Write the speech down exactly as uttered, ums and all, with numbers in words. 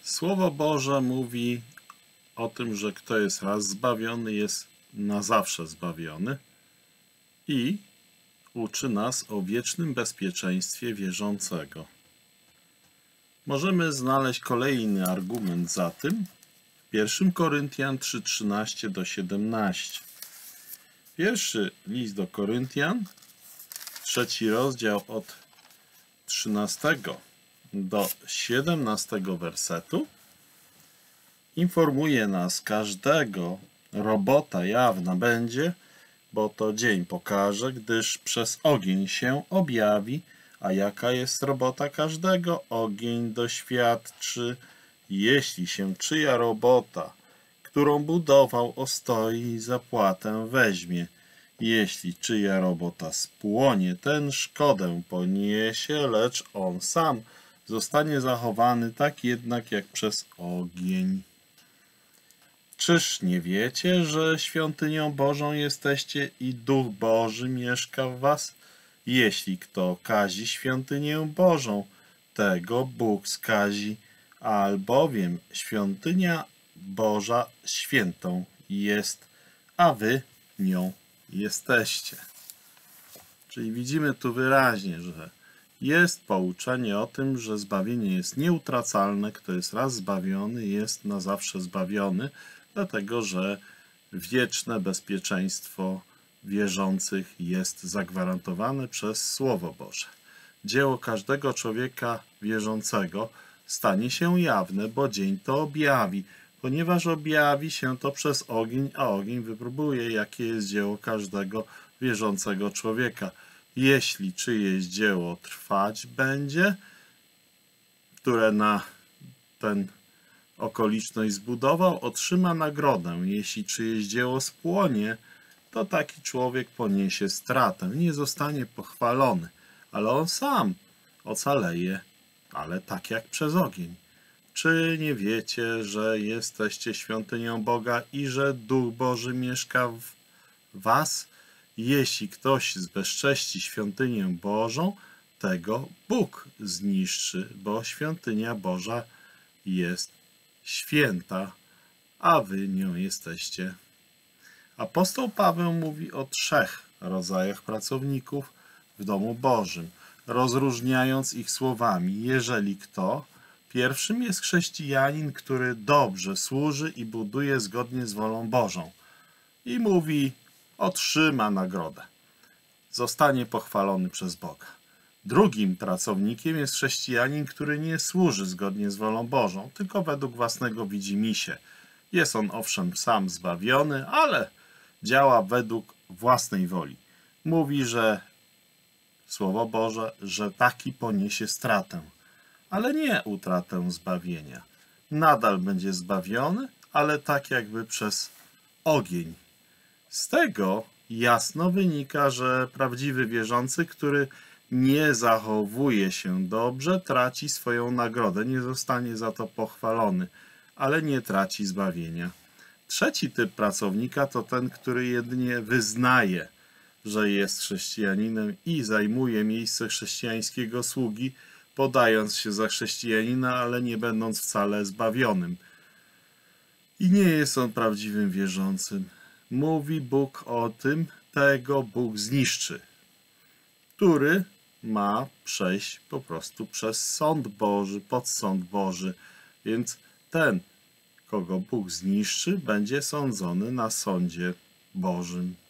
Słowo Boże mówi o tym, że kto jest raz zbawiony, jest na zawsze zbawiony i uczy nas o wiecznym bezpieczeństwie wierzącego. Możemy znaleźć kolejny argument za tym w pierwszym Koryntian trzy, trzynaście do siedemnaście. Pierwszy list do Koryntian, trzeci rozdział od trzynastego do siedemnastego wersetu informuje nas: każdego robota jawna będzie, bo to dzień pokaże, gdyż przez ogień się objawi, a jaka jest robota każdego, ogień doświadczy. Jeśli się czyja robota, którą budował, ostoi, zapłatę weźmie. Jeśli czyja robota spłonie, ten szkodę poniesie, lecz on sam zostanie zachowany, tak jednak jak przez ogień. Czyż nie wiecie, że świątynią Bożą jesteście i Duch Boży mieszka w was? Jeśli kto kazi świątynię Bożą, tego Bóg skazi, albowiem świątynia Boża świętą jest, a wy nią jesteście. Czyli widzimy tu wyraźnie, że jest pouczenie o tym, że zbawienie jest nieutracalne. Kto jest raz zbawiony, jest na zawsze zbawiony, dlatego że wieczne bezpieczeństwo wierzących jest zagwarantowane przez Słowo Boże. Dzieło każdego człowieka wierzącego stanie się jawne, bo dzień to objawi, ponieważ objawi się to przez ogień, a ogień wypróbuje, jakie jest dzieło każdego wierzącego człowieka. Jeśli czyjeś dzieło trwać będzie, które na tę okoliczność zbudował, otrzyma nagrodę. Jeśli czyjeś dzieło spłonie, to taki człowiek poniesie stratę, nie zostanie pochwalony, ale on sam ocaleje, ale tak jak przez ogień. Czy nie wiecie, że jesteście świątynią Boga i że Duch Boży mieszka w was? Jeśli ktoś zbezcześci świątynię Bożą, tego Bóg zniszczy, bo świątynia Boża jest święta, a wy nią jesteście. Apostoł Paweł mówi o trzech rodzajach pracowników w domu Bożym, rozróżniając ich słowami: jeżeli kto. Pierwszym jest chrześcijanin, który dobrze służy i buduje zgodnie z wolą Bożą. I mówi: otrzyma nagrodę. Zostanie pochwalony przez Boga. Drugim pracownikiem jest chrześcijanin, który nie służy zgodnie z wolą Bożą, tylko według własnego widzimisię. Jest on owszem sam zbawiony, ale działa według własnej woli. Mówi, że Słowo Boże, że taki poniesie stratę, ale nie utratę zbawienia. Nadal będzie zbawiony, ale tak jakby przez ogień. Z tego jasno wynika, że prawdziwy wierzący, który nie zachowuje się dobrze, traci swoją nagrodę, nie zostanie za to pochwalony, ale nie traci zbawienia. Trzeci typ pracownika to ten, który jedynie wyznaje, że jest chrześcijaninem i zajmuje miejsce chrześcijańskiego sługi, podając się za chrześcijanina, ale nie będąc wcale zbawionym. I nie jest on prawdziwym wierzącym. Mówi Bóg o tym, tego Bóg zniszczy, który ma przejść po prostu przez sąd Boży, pod sąd Boży. Więc ten, kogo Bóg zniszczy, będzie sądzony na sądzie Bożym.